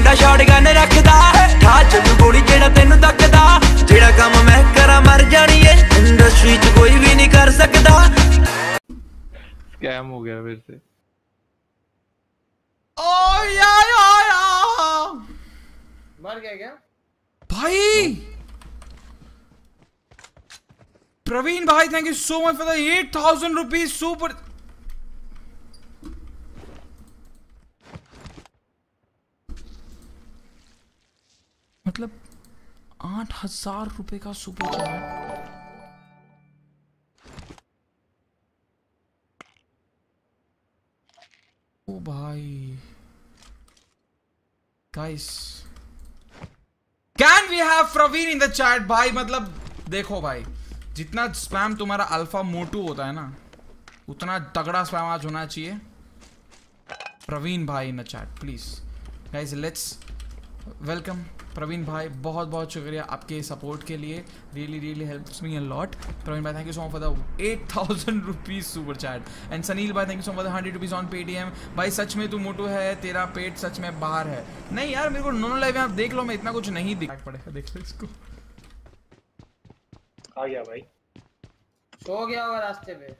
मुंडा shotgun रखदा ठा चलू गोली जेड़ा तेनू तकदा जेड़ा काम मैं करा मर जानी है इंडस्ट्री च कोई भी नहीं कर सकदा स्कैम हो गया फिर से ओ या मर गया क्या भाई प्रवीण भाई thank you so much for the 8000 rupees super मतलब 8000 रुपए का सुपर चैट ओ भाई guys can we have Praveen in the chat भाई मतलब देखो भाई जितना स्पैम तुम्हारा अल्फा मोटू होता है ना उतना तगड़ा स्पैम आज होना चाहिए प्रवीण भाई in the chat please guys let's welcome Praveen भाई बहुत बहुत शुक्रिया आपके सपोर्ट के लिए really helps me a lot Praveen भाई thank you so much for the 8000 rupees super chat and Sanil भाई thank you so much for the 100 rupees on Paytm भाई सच में तू मोटू है तेरा पेट सच में बाहर है नहीं यार मेरे को नॉन लाइव में आप देख लो मैं इतना कुछ नहीं दिखा पड़ेगा देख लो इसको आ गया भाई सो गया होगा रास्ते पे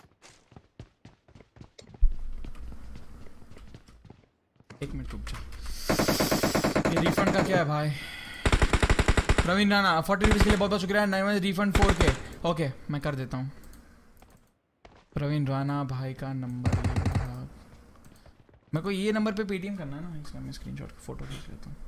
एक मिनट रुक जा ये रिफंड का क्या है भाई प्रवीण राणा 40 रुपीज के लिए बहुत बहुत शुक्रिया 9 रिफंड 4K ओके मैं कर देता हूँ प्रवीण राणा भाई का नंबर मेरे को ये नंबर पे पेटीएम करना है ना इसका मैं स्क्रीनशॉट फोटो खींच लेता हूँ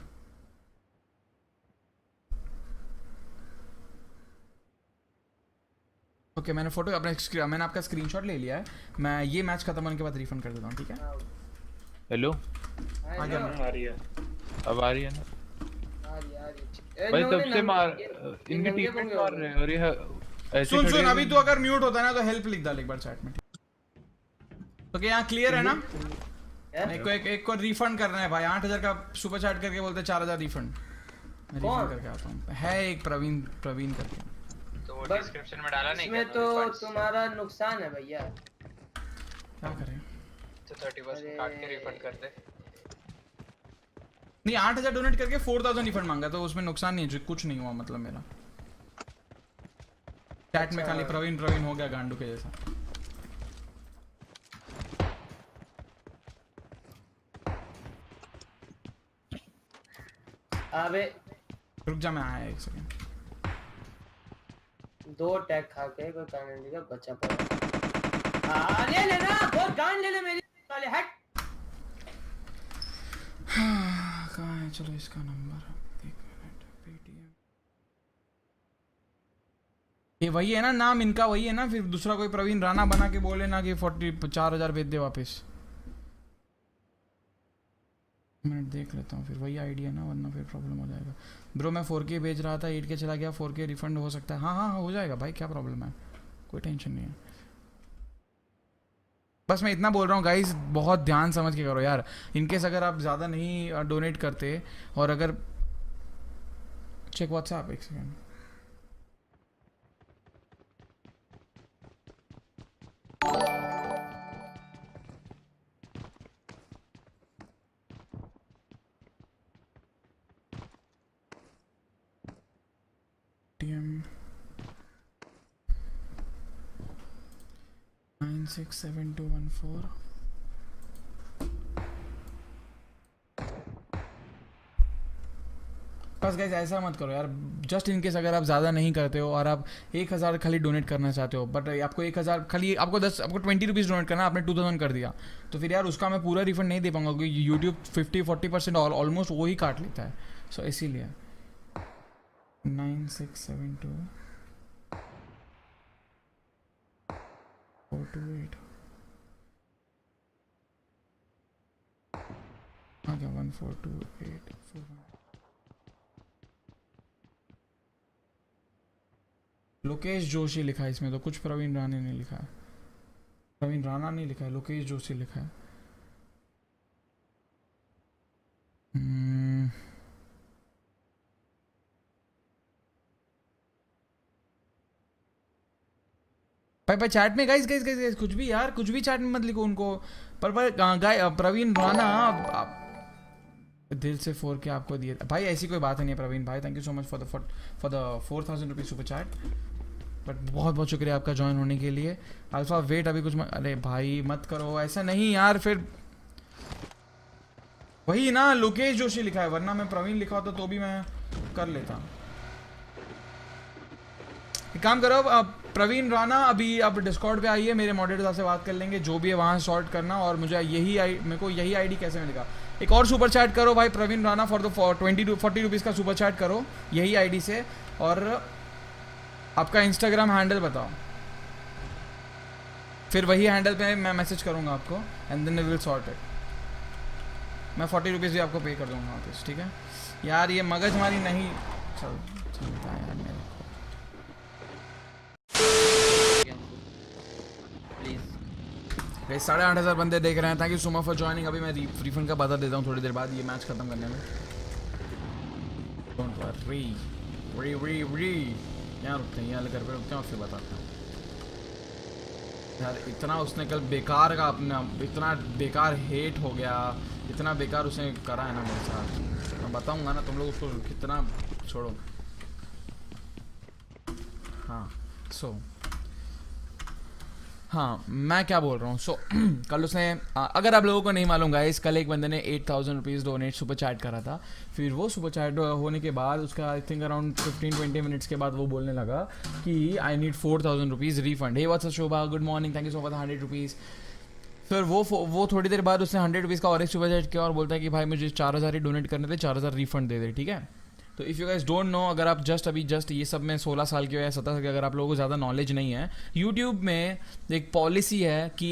ओके मैंने फोटो अपने मैंने आपका स्क्रीनशॉट ले लिया है मैं ये मैच खत्म होने के बाद रिफंड कर देता हूँ ठीक है हेलो आ रही है अब आ रही है ना आ रही भाई तब से मार इनके टीममेट मार रहे हैं और ये ऐसे सुन अभी तू अगर म्यूट होता है ना तो हेल्प लिख डाल एक बार चैट में तो क्या यहाँ क्लियर है ना एक को रिफंड करना है भाई 8000 का सुपर चैट करके बोलते 4000 रिफंड मैं रिफंड करके आता हूँ है एक प्रवीण करके तो वो डिस्क्रिप्शन में डाला नहीं इसमें तो तुम्हारा नुकसान है भैया क्या करें तो 30% काट के रिफंड कर दे नहीं 8000 डोनेट करके 4000 रिफंड मांगा तो उसमें नुकसान नहीं है कुछ नहीं हुआ मतलब मेरा चैट में खाली प्रवीण हो गया गांडू के जैसा अबे रुक जा मैं आया एक सेकंड 2 टैग खा के कोई कानूनी का बच्चा पड़ा ले लेना बहुत गांड ले ले मेरी साले हट कहाँ है चलो इसका नंबर एक मिनट पेटीएम ये वही है ना नाम इनका वही है ना फिर दूसरा कोई प्रवीण राणा बना के बोले ना कि 4000 भेज दे वापस मैं देख लेता हूँ फिर वही आईडी है ना वरना फिर प्रॉब्लम हो जाएगा ब्रो मैं 4K भेज रहा था 8K चला गया 4K रिफंड हो सकता है हाँ हो जाएगा भाई क्या प्रॉब्लम है कोई टेंशन नहीं है बस मैं इतना बोल रहा हूँ गाइस बहुत ध्यान समझ के करो यार इनकेस अगर आप ज़्यादा नहीं डोनेट करते और अगर चेक व्हाट्सएप एक सेकेंड TM 967214 बस गाइस ऐसा मत करो यार जस्ट इन केस अगर आप ज़्यादा नहीं करते हो और आप 1000 खाली डोनेट करना चाहते हो बट आपको 1000 खाली आपको 20 रुपीज़ डोनेट करना आपने 2000 कर दिया तो फिर यार उसका मैं पूरा रिफंड नहीं दे पाऊंगा क्योंकि यूट्यूब 50-40% ऑलमोस्ट वो ही काट लेता है सो इसीलिए 9672 428 आ गया 1428 लोकेश जोशी लिखा है इसमें तो कुछ प्रवीण राणा नहीं लिखा है प्रवीण राणा नहीं लिखा है लोकेश जोशी लिखा है भाई चैट में गाइस कुछ भी यार कुछ भी चैट में मत लिखो उनको पर प्रवीण राणा दिल से 4K आपको दिए भाई, ऐसी कोई बात नहीं है प्रवीण भाई। Thank you so much for the 4000 rupees super chat. But बहुत बहुत शुक्रिया आपका ज्वाइन होने के लिए। अल्फा वेट अभी कुछ अरे भाई मत करो ऐसा नहीं यार, फिर वही ना लोकेश जोशी लिखा है, वरना मैं प्रवीण लिखा होता तो भी मैं कर लेता। एक काम करो अब प्रवीण राणा अभी आप डिस्कॉर्ड पे आइए, मेरे मॉडरेटर से बात कर लेंगे, जो भी है वहाँ सॉर्ट करना। और मुझे मेरे को यही आईडी कैसे मिलेगा। एक और सुपर चैट करो भाई Praveen Rana for the 40 rupees का सुपर चैट करो यही आईडी से, और आपका इंस्टाग्राम हैंडल बताओ, फिर वही हैंडल पे मैं मैसेज करूँगा आपको and then we will sort it. मैं 40 रुपीज़ भी आपको पे कर दूँगा वापस, ठीक है यार। ये मगज हमारी नहीं चलता यार मेरे को। 8,500 बंदे देख रहे हैं। Thank you so much for joining. अभी मैं रिफंड का बता देता हूँ थोड़ी देर बाद ये मैच खत्म करने में। डोंट वरी यहाँ रुकते हैं, यहाँ घर पे रुकते हैं और फिर बताते हैं। यार इतना उसने कल बेकार का अपना इतना बेकार हेट हो गया, इतना बेकार उसने करा है ना मेरे साथ, मैं बताऊँगा ना तुम लोग उसको कितना। छोड़ो हाँ हाँ मैं क्या बोल रहा हूँ। कल उसने अगर आप लोगों को नहीं मालूम गाइस, कल एक बंदे ने 8,000 रुपीज़ डोनेट सुपर चैट करा था। फिर वो सुपर चैट होने के बाद उसका आई थिंक अराउंड 15-20 मिनट्स के बाद वो बोलने लगा कि I need 4,000 rupees refund. Hey what's up Shobha, good morning, thank you so much 100 rupees. फिर वो थोड़ी देर बाद उसने 100 रुपीज़ का और एक सुपर चैट किया और बोलता है कि भाई मुझे 4,000 ही डोनेट करने थे, 4,000 रिफंड दे दे, ठीक है। तो if you guys don't know, अगर आप जस्ट ये सब में 16 साल के हो या 17 साल के, अगर आप लोगों को ज़्यादा नॉलेज नहीं है, यूट्यूब में एक पॉलिसी है कि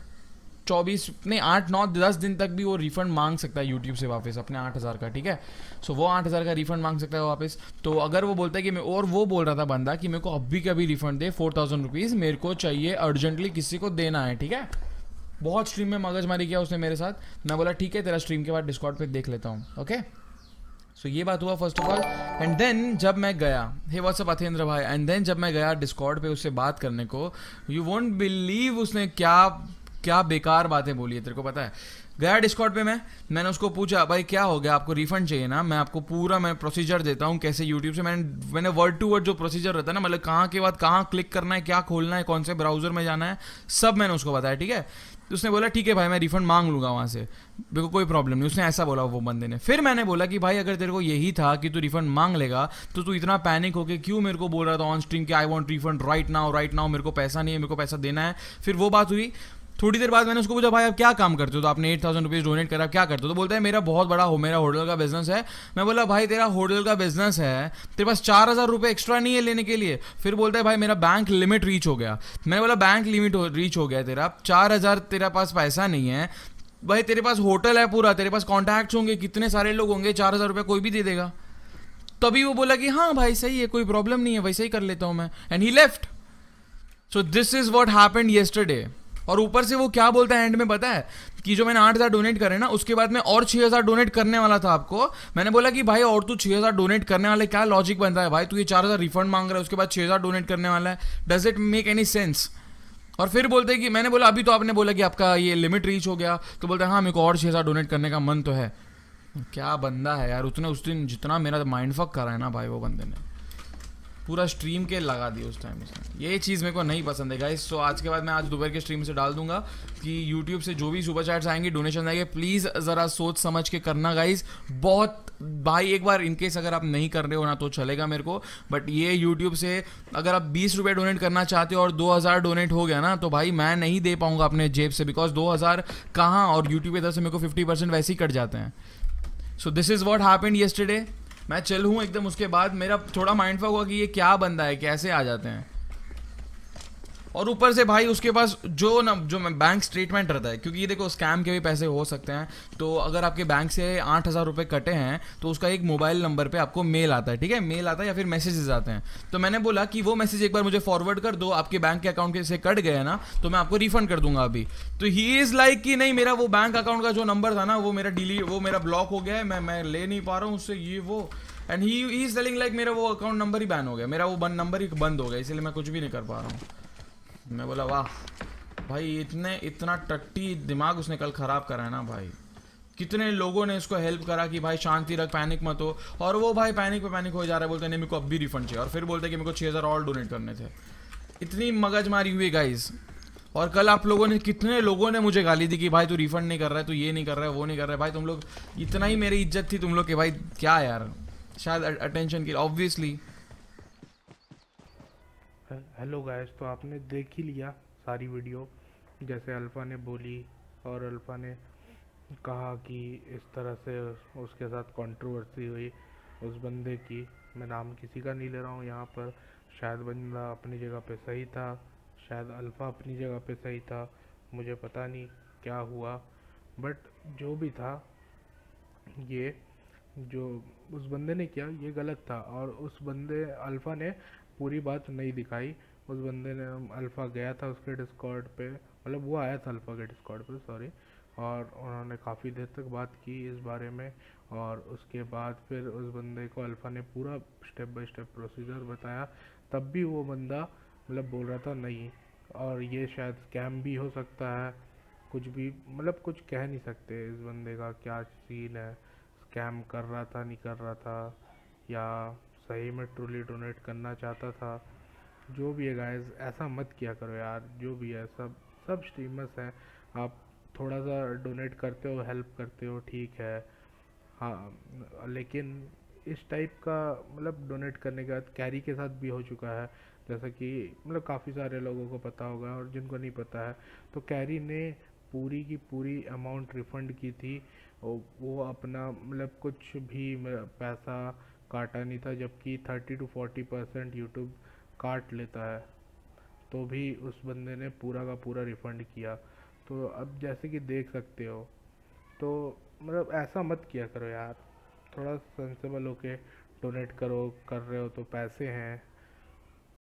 8-9-10 दिन तक भी वो रिफंड मांग सकता है यूट्यूब से वापस अपने 8,000 का, ठीक है। सो वो 8,000 का रिफंड मांग सकता है वापस। तो अगर वो बोलता है कि वो बोल रहा था बंदा कि मेरे को अभी का भी रिफंड दे 4,000 रुपीज़, मेरे को चाहिए अर्जेंटली, किसी को देना है, ठीक है। बहुत स्ट्रीम में मगजमारी किया उसने मेरे साथ। मैं बोला ठीक है तेरा स्ट्रीम के बाद डिस्कॉर्ड पे देख लेता हूँ, ओके। सो ये बात हुआ first of all. And then जब मैं गया, हे व्हाट्सअप अथेंद्र भाई, एंड देन जब मैं गया डिस्कॉर्ड पे उससे बात करने को, यू वोंट बिलीव उसने क्या बेकार बातें बोली है, तेरे को पता है। गया डिस्कॉर्ड पे मैंने उसको पूछा भाई क्या हो गया, आपको रिफंड चाहिए ना, मैं आपको पूरा मैं प्रोसीजर देता हूँ कैसे यूट्यूब से मैंने वर्ड टू वर्ड जो प्रोसीजर रहता है ना, मतलब कहाँ के बाद कहाँ क्लिक करना है, क्या खोलना है, कौन से ब्राउजर में जाना है, सब मैंने उसको बताया, ठीक है। तो उसने बोला ठीक है भाई मैं रिफंड मांग लूँगा वहाँ से, मेरे को कोई प्रॉब्लम नहीं, उसने ऐसा बोला वो बंदे ने। फिर मैंने बोला कि भाई अगर तेरे को यही था कि तू रिफंड मांग लेगा तो तू इतना पैनिक होके क्यों मेरे को बोल रहा था ऑन स्ट्रीम कि I want refund right now, मेरे को पैसा नहीं है, मेरे को पैसा देना है। फिर वो बात हुई। थोड़ी देर बाद मैंने उसको पूछा भाई आप क्या काम करते हो, तो आपने 8,000 रुपीज़ डोनेट करा, क्या करते हो। तो बोलता है मेरा बहुत बड़ा मेरा होटल का बिजनेस है। मैं बोला भाई तेरा होटल का बिजनेस है, तेरे पास 4,000 रुपये एक्स्ट्रा नहीं है लेने के लिए। फिर बोलता है भाई मेरा बैंक लिमिट रीच हो गया। मैंने बोला बैंक लिमिट रीच हो गया तेरा, 4,000 तेरा पास पैसा नहीं है भाई, तेरे पास होटल है पूरा, तेरे पास कॉन्टैक्ट्स होंगे, कितने सारे लोग होंगे, 4,000 रुपये कोई भी दे देगा। तभी वो बोला कि हाँ भाई सही है, कोई प्रॉब्लम नहीं है, वैसे ही कर लेता हूँ मैं, and he left. So this is what happened yesterday. और ऊपर से वो क्या बोलता है एंड में पता है कि जो मैंने 8,000 डोनेट करे ना, उसके बाद मैं और 6,000 डोनेट करने वाला था आपको। मैंने बोला कि भाई और तू 6,000 डोनेट करने वाले, क्या लॉजिक बनता है भाई, तू ये 4,000 रिफंड मांग रहा है उसके बाद 6,000 डोनेट करने वाला है, does it make any sense. और फिर बोलते हैं कि मैंने बोला अभी तो आपने बोला कि आपका ये लिमिट रीच हो गया, तो बोलते हैं हाँ मेरे को और 6,000 डोनेट करने का मन तो है। क्या बंदा है यार, उसने उस दिन जितना मेरा माइंड फक करा है ना भाई, वो बंदे ने पूरा स्ट्रीम के लगा दी उस टाइम उसने। ये चीज़ मेरे को नहीं पसंद है गाइस। सो आज के बाद मैं आज दोपहर के स्ट्रीम से डाल दूंगा कि यूट्यूब से जो भी सुपर चैट्स आएंगे, डोनेशन आएंगे, प्लीज़ ज़रा सोच समझ के करना गाइस। बहुत भाई एक बार इनकेस अगर आप नहीं कर रहे हो ना तो चलेगा मेरे को, बट ये यूट्यूब से अगर आप 20 रुपये डोनेट करना चाहते हो और 2,000 डोनेट हो गया ना, तो भाई मैं नहीं दे पाऊँगा अपने जेब से, बिकॉज 2,000 कहाँ, और यूट्यूब की तरफ से मेरे को 50% वैसे ही कट जाते हैं। So this is what happened yesterday. मैं चल हूँ एकदम, उसके बाद मेरा थोड़ा माइंड फक हुआ कि ये क्या बंदा है, कैसे आ जाते हैं। और ऊपर से भाई उसके पास जो बैंक स्टेटमेंट रहता है, क्योंकि ये देखो स्कैम के भी पैसे हो सकते हैं। तो अगर आपके बैंक से 8,000 रुपये कटे हैं तो उसका एक मोबाइल नंबर पे आपको मेल आता है, ठीक है, मेल आता है या फिर मैसेजेस आते हैं। तो मैंने बोला कि वो मैसेज एक बार मुझे फॉरवर्ड कर दो, आपके बैंक के अकाउंट से कट गया ना तो मैं आपको रिफंड कर दूंगा अभी। तो ही इज़ लाइक कि नहीं, मेरा वो बैंक अकाउंट का जो नंबर था ना वो मेरा ब्लॉक हो गया है, मैं ले नहीं पा रहा हूँ उससे ये वो। And he is telling like मेरा वो अकाउंट नंबर ही बैन हो गया, मेरा वो नंबर ही बंद हो गया, इसलिए मैं कुछ भी नहीं कर पा रहा हूँ। मैं बोला वाह भाई, इतना टट्टी दिमाग उसने कल ख़राब करा है ना भाई, कितने लोगों ने इसको हेल्प करा कि भाई शांति रख, पैनिक मत हो, और वो भाई पैनिक पे पैनिक हो जा रहा है, बोलते नहीं मेरे को अब भी रिफंड चाहिए, और फिर बोलते कि मेरे को 6000 और डोनेट करने थे। इतनी मगजमारी हुई गाइज। और कल आप लोगों ने, कितने लोगों ने मुझे गाली दी कि भाई तू रिफंड नहीं कर रहा है, तू ये नहीं कर रहा है, वो नहीं कर रहा है। भाई तुम लोग, इतना ही मेरी इज्जत थी तुम लोग के, भाई क्या यार, शायद अटेंशन की, ऑब्वियसली। हेलो गाइस, तो आपने देख ही लिया सारी वीडियो, जैसे अल्फ़ा ने बोली और अल्फ़ा ने कहा कि इस तरह से उसके साथ कंट्रोवर्सी हुई उस बंदे की। मैं नाम किसी का नहीं ले रहा हूँ यहाँ पर। शायद बंदा अपनी जगह पे सही था, शायद अल्फ़ा अपनी जगह पे सही था, मुझे पता नहीं क्या हुआ, बट जो भी था, ये जो उस बंदे ने किया ये गलत था। और उस बंदे अल्फ़ा ने पूरी बात नहीं दिखाई। उस बंदे ने, अल्फ़ा गया था उसके डिस्कॉर्ड पे, मतलब वो आया था अल्फ़ा के डिस्कॉर्ड पे, सॉरी, और उन्होंने काफ़ी देर तक बात की इस बारे में। और उसके बाद फिर उस बंदे को अल्फ़ा ने पूरा स्टेप बाय स्टेप प्रोसीजर बताया, तब भी वो बंदा मतलब बोल रहा था नहीं, और ये शायद स्कैम भी हो सकता है, कुछ भी, मतलब कुछ कह नहीं सकते इस बंदे का क्या सीन है, स्कैम कर रहा था, नहीं कर रहा था, या सही में ट्रूली डोनेट करना चाहता था। जो भी है गाइस, ऐसा मत किया करो यार। जो भी है, सब स्ट्रीमर्स हैं, आप थोड़ा सा डोनेट करते हो, हेल्प करते हो, ठीक है, हाँ, लेकिन इस टाइप का मतलब डोनेट करने के बाद कैरी के साथ भी हो चुका है, जैसा कि मतलब काफ़ी सारे लोगों को पता होगा, और जिनको नहीं पता है तो कैरी ने पूरी की पूरी अमाउंट रिफ़ंड की थी। वो अपना मतलब कुछ भी पैसा काटा नहीं था, जबकि 30 to 40% यूट्यूब काट लेता है, तो भी उस बंदे ने पूरा का पूरा रिफ़ंड किया। तो अब जैसे कि देख सकते हो, तो मतलब ऐसा मत किया करो यार, थोड़ा सेंसेबल होके डोनेट करो, कर रहे हो तो पैसे हैं,